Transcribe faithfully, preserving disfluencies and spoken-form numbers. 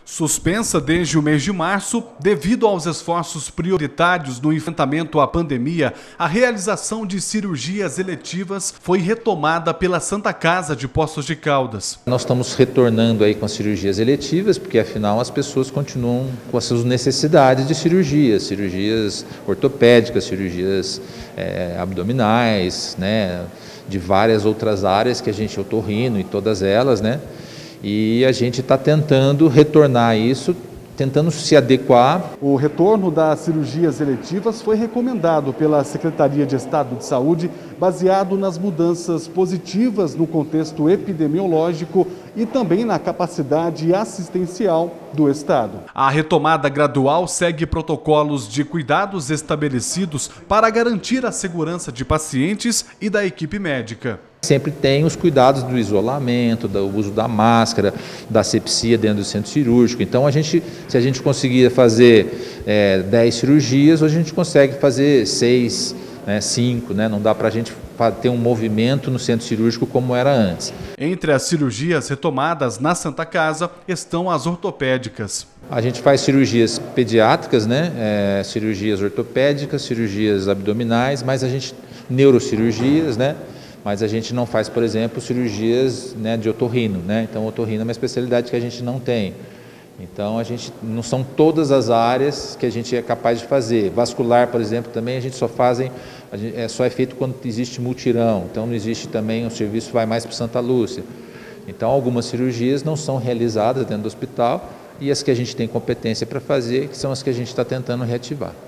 Suspensa desde o mês de março, devido aos esforços prioritários no enfrentamento à pandemia, a realização de cirurgias eletivas foi retomada pela Santa Casa de Poços de Caldas. Nós estamos retornando aí com as cirurgias eletivas, porque afinal as pessoas continuam com as suas necessidades de cirurgias, cirurgias ortopédicas, cirurgias é, abdominais, né, de várias outras áreas que a gente otorrino e todas elas, né? E a gente está tentando retornar isso, tentando se adequar. O retorno das cirurgias eletivas foi recomendado pela Secretaria de Estado de Saúde, baseado nas mudanças positivas no contexto epidemiológico e também na capacidade assistencial do Estado. A retomada gradual segue protocolos de cuidados estabelecidos para garantir a segurança de pacientes e da equipe médica. Sempre tem os cuidados do isolamento, do uso da máscara, da asepsia dentro do centro cirúrgico. Então, a gente, se a gente conseguir fazer é, dez cirurgias, hoje a gente consegue fazer seis, né, cinco, né? Não dá para a gente ter um movimento no centro cirúrgico como era antes. Entre as cirurgias retomadas na Santa Casa estão as ortopédicas. A gente faz cirurgias pediátricas, né? É, cirurgias ortopédicas, cirurgias abdominais, mas a gente neurocirurgias, né? Mas a gente não faz, por exemplo, cirurgias, né, de otorrino, né? Então, otorrino é uma especialidade que a gente não tem. Então, a gente não são todas as áreas que a gente é capaz de fazer. Vascular, por exemplo, também a gente só fazem, a gente, é só é feito quando existe multirão. Então, não existe também, o serviço vai mais para Santa Lúcia. Então, algumas cirurgias não são realizadas dentro do hospital e as que a gente tem competência para fazer, que são as que a gente está tentando reativar.